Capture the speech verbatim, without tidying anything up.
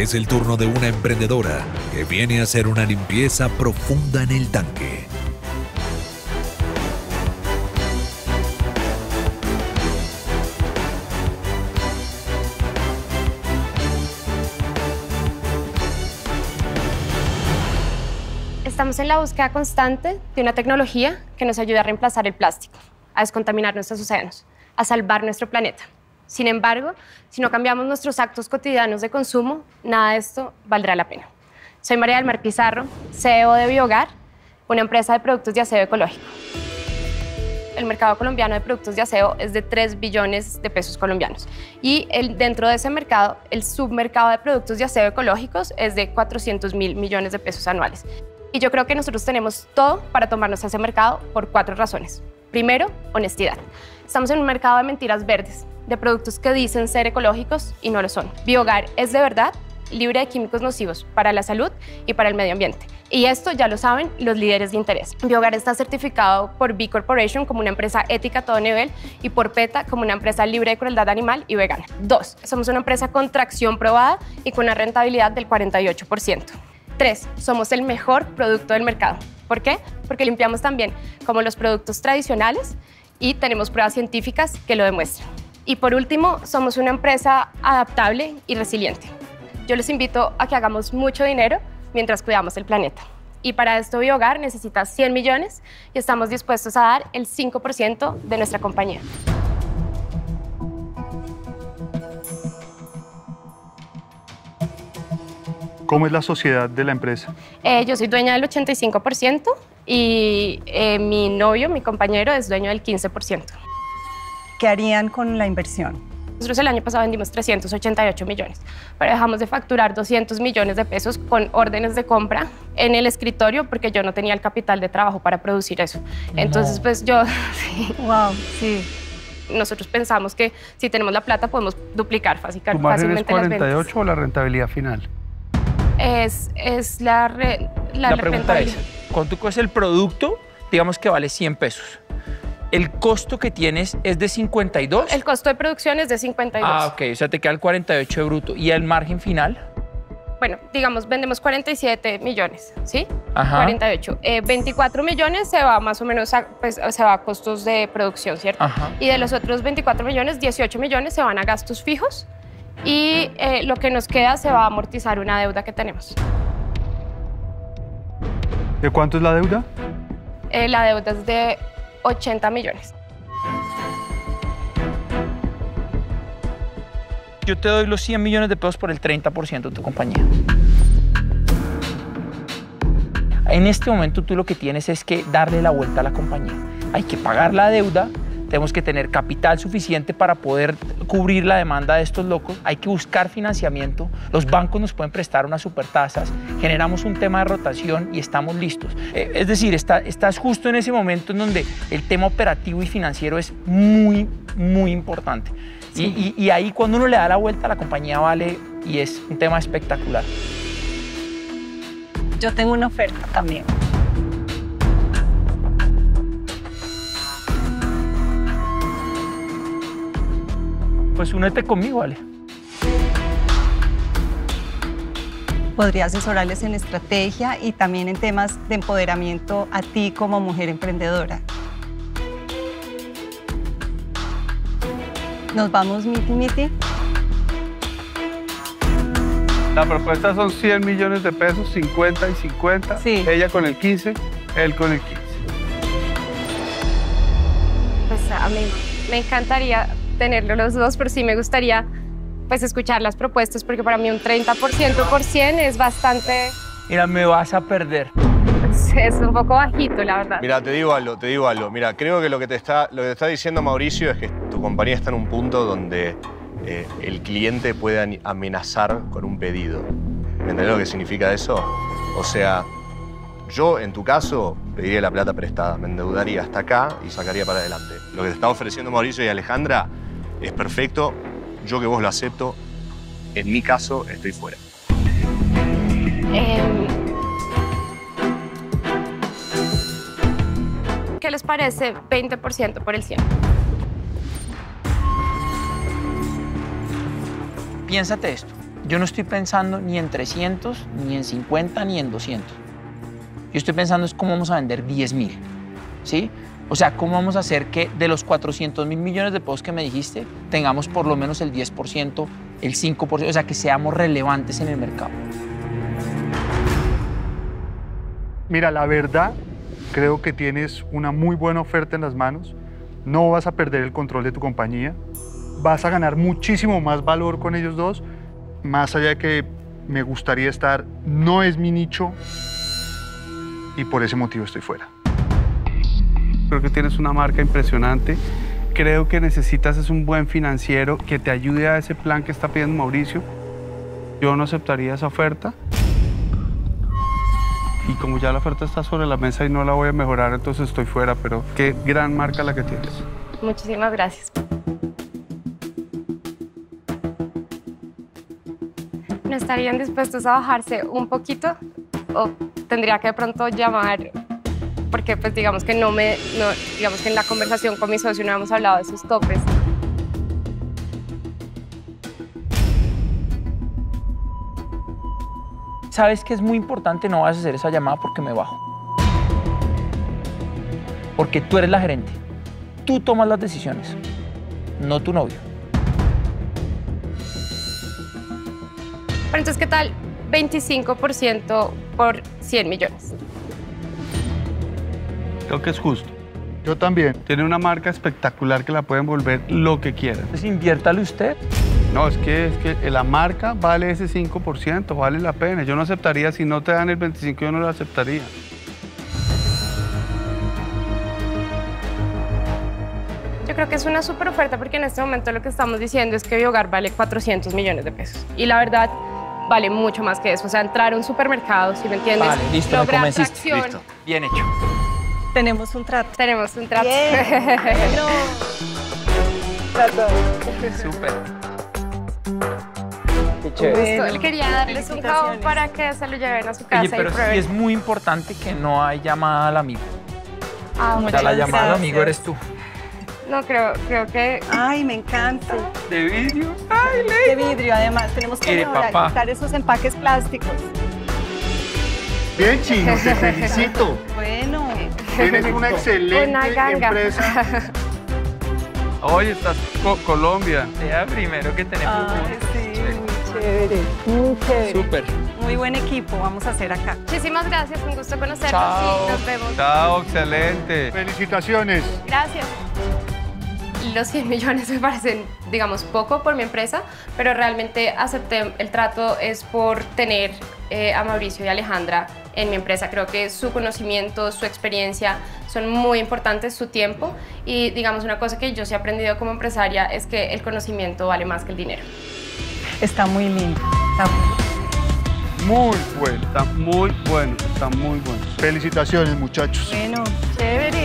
Es el turno de una emprendedora que viene a hacer una limpieza profunda en el tanque. Estamos en la búsqueda constante de una tecnología que nos ayude a reemplazar el plástico, a descontaminar nuestros océanos, a salvar nuestro planeta. Sin embargo, si no cambiamos nuestros actos cotidianos de consumo, nada de esto valdrá la pena. Soy María del Mar Pizarro, C E O de Biogar, una empresa de productos de aseo ecológico. El mercado colombiano de productos de aseo es de tres billones de pesos colombianos y el, dentro de ese mercado, el submercado de productos de aseo ecológicos es de cuatrocientos mil millones de pesos anuales. Y yo creo que nosotros tenemos todo para tomarnos a ese mercado por cuatro razones. Primero, honestidad. Estamos en un mercado de mentiras verdes, de productos que dicen ser ecológicos y no lo son. Biogar es de verdad libre de químicos nocivos para la salud y para el medio ambiente. Y esto ya lo saben los líderes de interés. Biogar está certificado por B Corporation como una empresa ética a todo nivel y por PETA como una empresa libre de crueldad animal y vegana. Dos, somos una empresa con tracción probada y con una rentabilidad del cuarenta y ocho por ciento. Tres, somos el mejor producto del mercado. ¿Por qué? Porque limpiamos también como los productos tradicionales y tenemos pruebas científicas que lo demuestran. Y por último, somos una empresa adaptable y resiliente. Yo les invito a que hagamos mucho dinero mientras cuidamos el planeta. Y para esto Biogar necesita cien millones y estamos dispuestos a dar el cinco por ciento de nuestra compañía. ¿Cómo es la sociedad de la empresa? Eh, yo soy dueña del ochenta y cinco por ciento y eh, mi novio, mi compañero, es dueño del quince por ciento. ¿Qué harían con la inversión? Nosotros el año pasado vendimos trescientos ochenta y ocho millones, pero dejamos de facturar doscientos millones de pesos con órdenes de compra en el escritorio porque yo no tenía el capital de trabajo para producir eso. Entonces, no. pues yo... sí. Wow, sí. Nosotros pensamos que si tenemos la plata podemos duplicar fácilmente ¿Tu margen es cuarenta y ocho las ventas. o la rentabilidad final? Es, es la, re, la, la la pregunta es, cuando tú coges el producto, digamos que vale cien pesos. ¿El costo que tienes es de cincuenta y dos? El costo de producción es de cincuenta y dos. Ah, ok, o sea, te queda el cuarenta y ocho de bruto. ¿Y el margen final? Bueno, digamos, vendemos cuarenta y siete millones, ¿sí? Ajá. cuarenta y ocho. Eh, veinticuatro millones se va más o menos a, pues, se va a costos de producción, ¿cierto? Ajá. Y de los otros veinticuatro millones, dieciocho millones se van a gastos fijos y eh, lo que nos queda se va a amortizar una deuda que tenemos. ¿De cuánto es la deuda? Eh, la deuda es de ochenta millones. Yo te doy los cien millones de pesos por el treinta por ciento de tu compañía. En este momento tú lo que tienes es que darle la vuelta a la compañía. Hay que pagar la deuda, tenemos que tener capital suficiente para poder cubrir la demanda de estos locos, hay que buscar financiamiento, los bancos nos pueden prestar unas supertasas, generamos un tema de rotación y estamos listos. Eh, es decir, está, estás justo en ese momento en donde el tema operativo y financiero es muy, muy importante. Sí. Y, y, y ahí cuando uno le da la vuelta a la compañía vale y es un tema espectacular. Yo tengo una oferta también. Pues únete conmigo, vale. Podría asesorarles en estrategia y también en temas de empoderamiento a ti como mujer emprendedora. Nos vamos, Miti Miti. La propuesta son cien millones de pesos, cincuenta y cincuenta. Sí. Ella con el quince, él con el quince. Pues a mí me encantaría tenerlo los dos, pero sí me gustaría pues escuchar las propuestas porque para mí un treinta por ciento por cien es bastante... Mira, me vas a perder. Es un poco bajito, la verdad. Mira, te digo algo, te digo algo. Mira, creo que lo que te está, lo que te está diciendo Mauricio es que tu compañía está en un punto donde eh, el cliente puede amenazar con un pedido. ¿Me entendés lo que significa eso? O sea, yo en tu caso pediría la plata prestada, me endeudaría hasta acá y sacaría para adelante. Lo que te está ofreciendo Mauricio y Alejandra es perfecto. Yo que vos lo acepto, en mi caso estoy fuera. Eh... ¿Qué les parece veinte por ciento por el cien? Piénsate esto. Yo no estoy pensando ni en trescientos, ni en cincuenta, ni en doscientos. Yo estoy pensando es cómo vamos a vender diez mil, ¿sí? O sea, cómo vamos a hacer que de los cuatrocientos mil millones de pesos que me dijiste, tengamos por lo menos el diez por ciento, el cinco por ciento, o sea, que seamos relevantes en el mercado. Mira, la verdad, creo que tienes una muy buena oferta en las manos. No vas a perder el control de tu compañía. Vas a ganar muchísimo más valor con ellos dos. Más allá de que me gustaría estar, no es mi nicho y por ese motivo estoy fuera. Creo que tienes una marca impresionante. Creo que necesitas es un buen financiero que te ayude a ese plan que está pidiendo Mauricio. Yo no aceptaría esa oferta. Y como ya la oferta está sobre la mesa y no la voy a mejorar, entonces estoy fuera. Pero qué gran marca la que tienes. Muchísimas gracias. ¿No estarían dispuestos a bajarse un poquito? ¿O tendría que de pronto llamar? Porque pues digamos que no me, no, digamos que en la conversación con mi socio no hemos hablado de esos topes. ¿Sabes que es muy importante? No vas a hacer esa llamada porque me bajo. Porque tú eres la gerente. Tú tomas las decisiones, no tu novio. Pero entonces, ¿qué tal veinticinco por ciento por cien millones? Creo que es justo. Yo también. Tiene una marca espectacular que la pueden volver lo que quieran. Entonces, inviértale usted. No, es que, es que la marca vale ese cinco por ciento, vale la pena. Yo no aceptaría, si no te dan el veinticinco, yo no lo aceptaría. Yo creo que es una súper oferta porque en este momento lo que estamos diciendo es que Biogar vale cuatrocientos millones de pesos. Y la verdad, vale mucho más que eso. O sea, entrar a un supermercado, si me entiendes, Vale, listo, me lograr convenciste. tracción. Listo. Bien hecho. Tenemos un trato. Tenemos un trato. Bueno. Súper. Qué Justo, chévere. él quería darles un jabón para que se lo lleven a su casa Oye, y pero sí prueben. es muy importante que no hay llamada al amigo. Ah, O muchas sea, la gracias. llamada al amigo eres tú. No, creo, creo que... Ay, me encanta. ¿De vidrio? Ay, De vidrio, además. Tenemos que Mire, mejorar, papá. quitar esos empaques plásticos. Bien, Chino, te felicito. Bueno. Tienes una excelente Una ganga. empresa. Oye, estás co Colombia. sea primero que tenemos. Ay, sí, muy chévere. Muy chévere. Súper. Muy buen equipo vamos a hacer acá. Muchísimas gracias, un gusto conocerlos Chao. y nos vemos. Chao, excelente. Felicitaciones. Gracias. Los cien millones me parecen, digamos, poco por mi empresa, pero realmente acepté el trato es por tener eh, a Mauricio y a Alejandra en mi empresa. Creo que su conocimiento, su experiencia son muy importantes, su tiempo, y digamos una cosa que yo sí he aprendido como empresaria es que el conocimiento vale más que el dinero. Está muy lindo. Está Muy bueno, está muy bueno, está muy bueno. Felicitaciones, muchachos. bueno. Chévere.